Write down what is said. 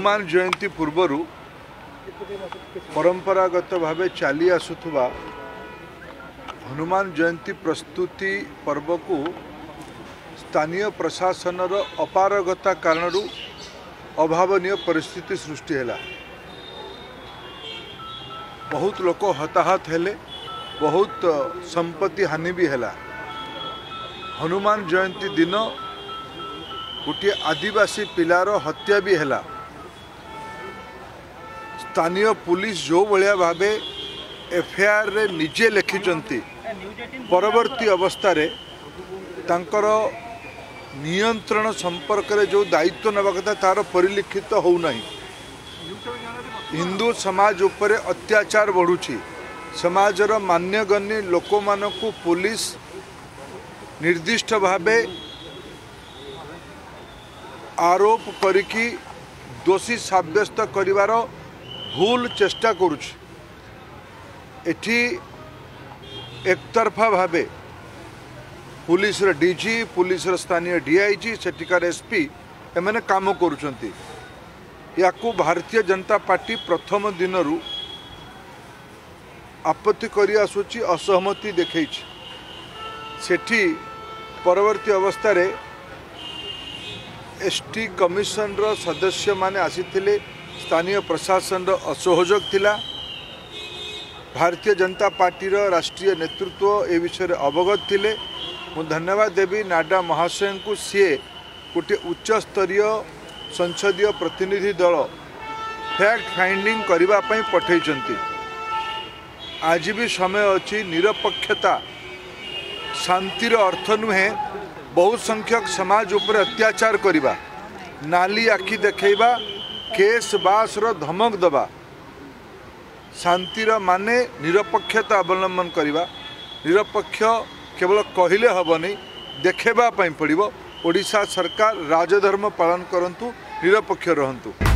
हनुमान जयंती पूर्वर परंपरागत भाव चली आसुवा हनुमान जयंती प्रस्तुति पर्व को स्थानीय प्रशासन अपारगता कारण अभावनीय परिस्थिति सृष्टि है। बहुत लोक हताहत हेले, बहुत संपत्ति हानि भी है। हनुमान जयंती दिन गोटे आदिवासी पिलार हत्या भी है। स्थानीय पुलिस जो भाया भावे एफआईआर रे निजे लिखिंट परवर्ती अवस्था रे तांकर नियंत्रण संपर्क रे जो दायित्व नवा कथा तार परिलिखित होना। हिंदू समाज उपरे अत्याचार बढ़ुची। समाजर मान्यगण्य लोक मानकु पुलिस निर्दिष्ट भावे आरोप करिकी दोषी साब्यस्त करिवार भूल चेष्टा करुछि। एठी एकतरफा भावे पुलिस डीजी, पुलिस स्थानीय डीआईजी, सेठिकार एसपी एमने काम करुछंती। याकू भारतीय जनता पार्टी प्रथम दिनरू आपत्ति करी आसुची, असहमति देखैछि। सेठी परवर्ती अवस्था रे एसटी कमिशन रो सदस्य माने आसीथिले। स्थानीय प्रशासन रो असहयोग थिला। भारतीय जनता पार्टी रो राष्ट्रीय नेतृत्व ए विषय अवगत थिले। मु धन्यवाद देवी नाडा महाशय को। सी गोटे उच्च स्तरीय संसदीय प्रतिनिधि दल फैक्ट फाइंडिंग करने पठेइचंती। आज भी समय अच्छी। निरपेक्षता शांतिर अर्थ नुहे बहुत संख्यक समाज उपर अत्याचार करवा, नाली आखि देखा, केस बास रो धमक दबा। शांतिर माने निरपेक्षता अवलंबन करवा। निरपेक्ष केवल कहले हेबनी, देखेबा पड़ो। ओडिशा सरकार राजधर्म पालन करंतु, निरपेक्ष रहंतु।